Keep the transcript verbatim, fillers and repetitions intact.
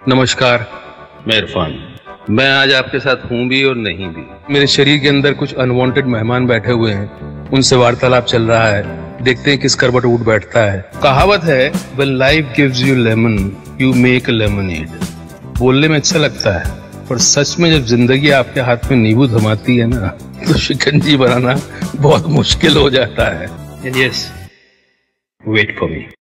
नमस्कार, मैं इरफान। मैं आज आपके साथ हूँ भी और नहीं भी। मेरे शरीर के अंदर कुछ अनवांटेड मेहमान बैठे हुए हैं, उनसे वार्तालाप चल रहा है। देखते हैं किस करवट उठ बैठता है। कहावत है, when life gives you lemon, you make a lemonade। बोलने में अच्छा लगता है, पर सच में जब जिंदगी आपके हाथ में नींबू थमाती है ना, तो शिकंजी बनाना बहुत मुश्किल हो जाता है। And yes, wait for me।